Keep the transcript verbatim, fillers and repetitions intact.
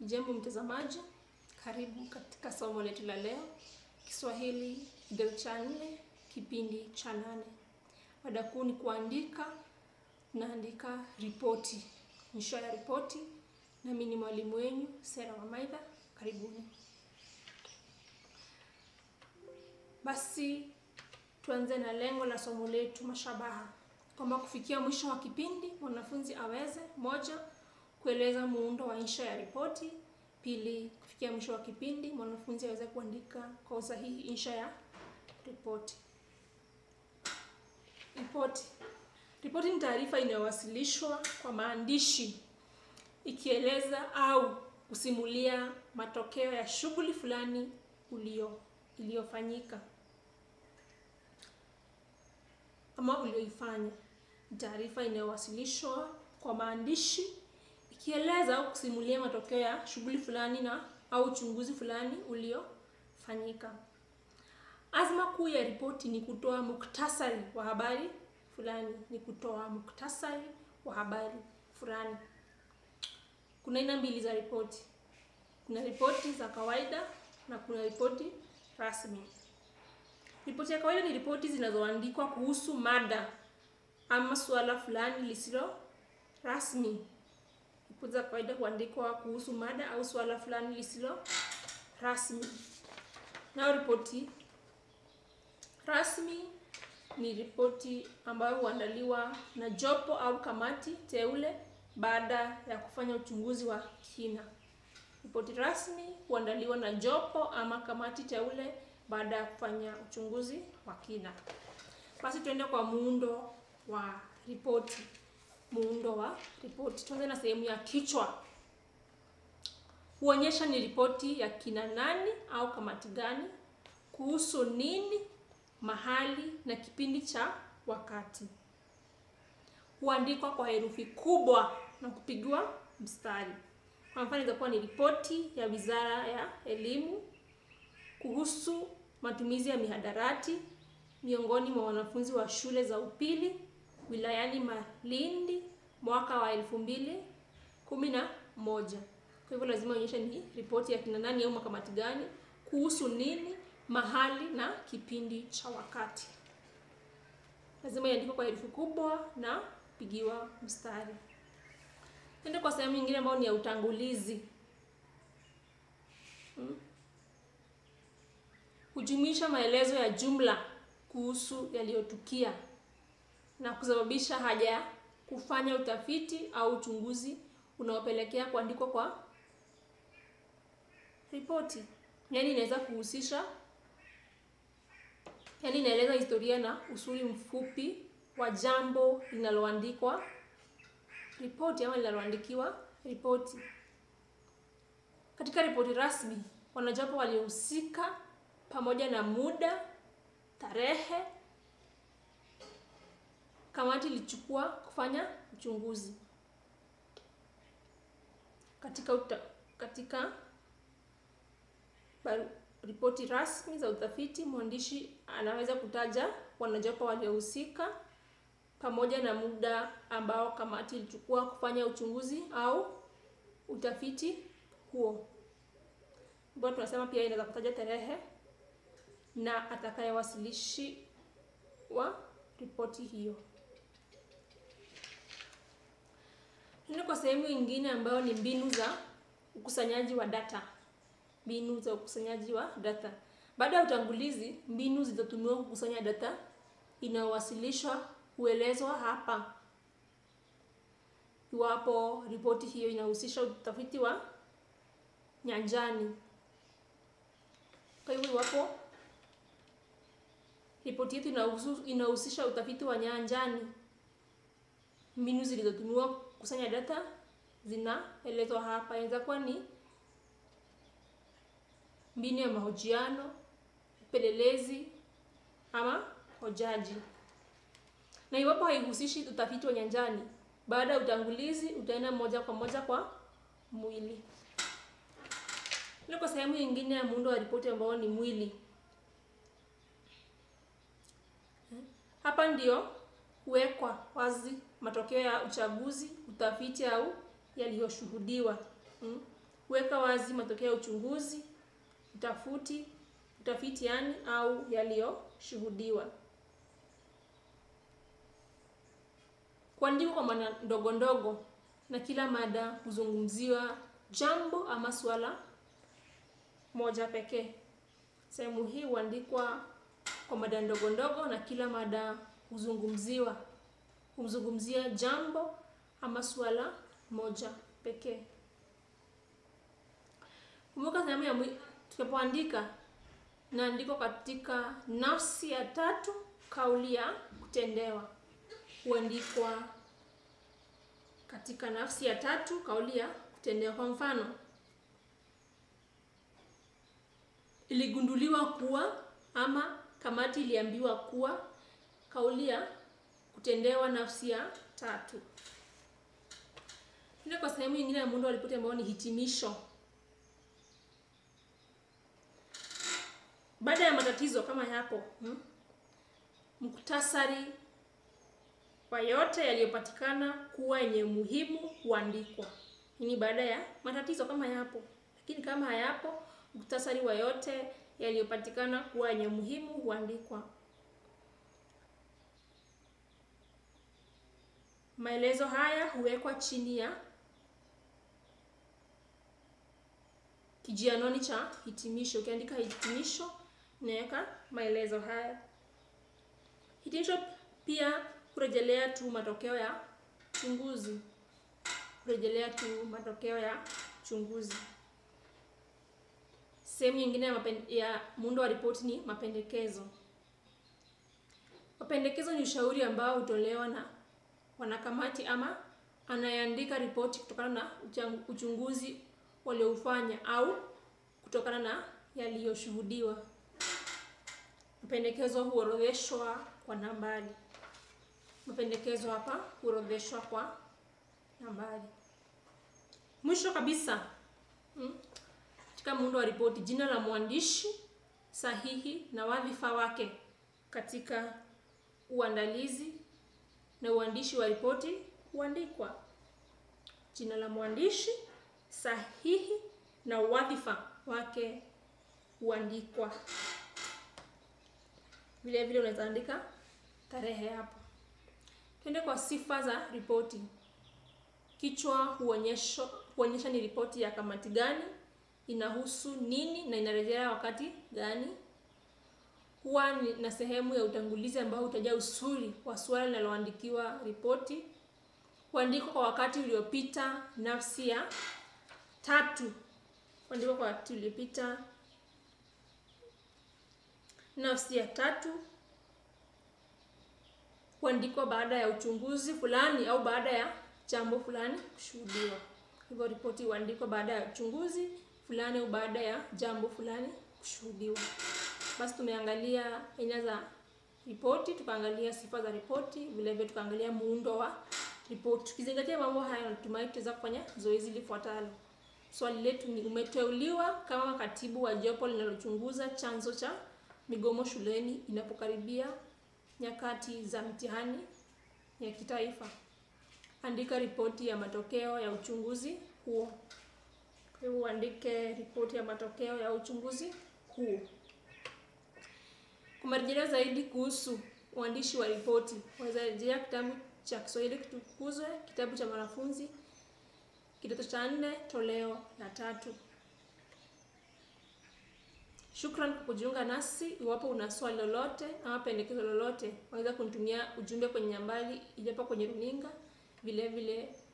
Jambo mtazamaji, karibu katika somo letu la leo, Kiswahili kidato cha nne, kipindi cha nane. Mada kuu ni kuandika, naandika ripoti. Insha ya ripoti, na mimi ni mwalimu wenu Sera Wamaitha. Karibuni. Basi tuanze na lengo la somo letu, mashabaha. Kwamba kufikia mwisho wa kipindi mwanafunzi aweze: moja, kueleza muundo wa insha ya ripoti; pili, kufikia mwisho wa kipindi mwanafunzi aweze kuandika kwa usahihi insha ya ripoti. Ripoti. Ripoti ni taarifa inayowasilishwa kwa maandishi ikieleza au kusimulia matokeo ya shughuli fulani ulio iliyofanyika ama ulioifanya. Taarifa inayowasilishwa kwa maandishi ikieleza au kusimulia matokeo ya shughuli fulani na au uchunguzi fulani uliofanyika. Azma kuu ya ripoti ni kutoa muktasari wa habari fulani, ni kutoa muktasari wa habari fulani. Kuna aina mbili za ripoti. Kuna ripoti za kawaida na kuna ripoti rasmi. Ripoti ya kawaida ni ripoti zinazoandikwa kuhusu mada ama suala fulani lisilo rasmi. Ripoti za kawaida huandikwa kuhusu mada au suala fulani lisilo rasmi. Na ripoti rasmi ni ripoti ambayo huandaliwa na jopo au kamati teule baada ya kufanya uchunguzi wa kina. Ripoti rasmi huandaliwa na jopo ama kamati teule baada ya kufanya uchunguzi wa kina. Basi tuende kwa muundo wa ripoti. Muundo wa ripoti. Tuanze na sehemu ya kichwa. Huonyesha ni ripoti ya kina nani au kamati gani, kuhusu nini, mahali na kipindi cha wakati. Huandikwa kwa herufi kubwa na kupigiwa mstari. Kwa mfano itakuwa ni ripoti ya Wizara ya Elimu kuhusu matumizi ya mihadarati miongoni mwa wanafunzi wa shule za upili wilayani Malindi mwaka wa elfu mbili kumi na moja. Kwa hivyo lazima ionyeshe ni ripoti ya kina nani au makamati gani, kuhusu nini, mahali na kipindi cha wakati. Lazima iandikwe kwa herufi kubwa na kupigiwa mstari. Twende kwa sehemu nyingine ambayo ni ya utangulizi. Hmm. Hujumuisha maelezo ya jumla kuhusu yaliyotukia na kusababisha haja ya kufanya utafiti au uchunguzi unaopelekea kuandikwa kwa ripoti. Yaani inaweza kuhusisha, yaani inaeleza historia na usuli mfupi wa jambo linaloandikwa ripoti ama linaloandikiwa ripoti. Katika ripoti rasmi, wanajopo waliohusika pamoja na muda, tarehe kamati ilichukua kufanya uchunguzi. Katika uta, katika baru, ripoti rasmi za utafiti, mwandishi anaweza kutaja wanajopo waliohusika pamoja na muda ambao kamati ilichukua kufanya uchunguzi au utafiti huo. Mbona tunasema pia inaweza kutaja tarehe na atakayewasilishi wa ripoti hiyo. Ndio kwa sehemu nyingine ambayo ni mbinu za ukusanyaji wa data. Mbinu za ukusanyaji wa data. Baada ya utangulizi, mbinu zilizotumiwa kukusanya data inayowasilishwa huelezwa hapa. Iwapo ripoti hiyo inahusisha utafiti wa nyanjani. Kwa hivyo iwapo ripoti yetu inahusisha utafiti wa nyanjani, mbinu zilizotumiwa kukusanya data zinaelezwa hapa. Inaweza kuwa ni mbinu ya mahojiano, upelelezi ama hojaji. Na iwapo haihusishi utafiti wa nyanjani, baada ya utangulizi utaenda moja kwa moja kwa mwili. Ndio kwa sehemu nyingine ya muundo wa ripoti ambao ni mwili. Hapa ndio huwekwa wazi matokeo ya uchaguzi, utafiti au yaliyoshuhudiwa. Hmm? Weka wazi matokeo ya uchunguzi, utafuti, utafiti yani au yaliyoshuhudiwa. Kuandika kwa maana ndogo ndogo na kila mada huzungumziwa jambo ama swala moja pekee. Sehemu hii huandikwa kwa mada ndogo ndogo na kila mada huzungumziwa huzungumzia jambo ama swala moja pekee. Kumbuka sehemu ya tunapoandika naandikwa katika nafsi ya tatu kauli ya kutendewa. Huandikwa katika nafsi ya tatu kauli ya kutendewa. Kwa mfano, iligunduliwa kuwa ama kamati iliambiwa kuwa, kauli ya kutendewa nafsi ya tatu. Ndio kwa sehemu nyingine ya muundo wa ripoti ambao ni hitimisho. Baada ya matatizo kama yapo, hmm? Muktasari wa yote yaliyopatikana kuwa yenye muhimu huandikwa. Hii baada ya matatizo kama yapo. Lakini kama hayapo, muktasari wa yote yaliyopatikana kuwa yenye muhimu huandikwa. Maelezo haya huwekwa chini ya kijianoni cha hitimisho. Ukiandika hitimisho, unaweka maelezo haya. Hitimisho pia kurejelea tu matokeo ya uchunguzi. Kurejelea tu matokeo ya uchunguzi. Sehemu nyingine ya, ya muundo wa ripoti ni mapendekezo. Mapendekezo ni ushauri ambao hutolewa na wanakamati ama anayeandika ripoti kutokana na uchunguzi waliofanya au kutokana na yaliyoshuhudiwa. Mapendekezo huorodheshwa kwa nambari. Mapendekezo hapa huorodheshwa kwa nambari. Mwisho kabisa, hmm, katika muundo wa ripoti, jina la mwandishi sahihi na wadhifa wake katika uandalizi na uandishi wa ripoti huandikwa. Jina la mwandishi sahihi na wadhifa wake huandikwa. Vile vile unaweza andika tarehe hapo. Twende kwa sifa za ripoti. Kichwa huonyesha huonyesha ni ripoti ya kamati gani, inahusu nini na inarejea wakati gani. Huwa na sehemu ya utangulizi ambao utaja usuli wa swali linaloandikiwa ripoti. Huandikwa kwa wakati uliopita, nafsi ya tatu. Huandikwa kwa wakati uliopita, nafsi ya tatu. Huandikwa baada ya uchunguzi fulani au baada ya jambo fulani kushuhudiwa. Hivyo ripoti huandikwa baada ya uchunguzi fulani au baada ya jambo fulani kushuhudiwa. Basi tumeangalia aina za ripoti, tukaangalia sifa za ripoti, vile vile tukaangalia muundo wa ripoti. Tukizingatia mambo haya, natumai tutaweza kufanya zoezi lifuatalo. Swali letu ni, umeteuliwa kama katibu wa jopo linalochunguza chanzo cha migomo shuleni inapokaribia nyakati za mtihani ya kitaifa. Andika ripoti ya matokeo ya uchunguzi huo. Kwa hivyo uandike ripoti ya matokeo ya uchunguzi huo. Kwa marejeleo zaidi kuhusu uandishi wa ripoti, waweza rejea kitabu cha Kiswahili Kitukuzwe, kitabu cha mwanafunzi, kidato cha nne, toleo la tatu. Shukran kwa kujiunga nasi. Iwapo una swali lolote ama pendekezo lolote, waweza kunitumia ujumbe kwenye nambari iliyopo kwenye runinga. Vile vile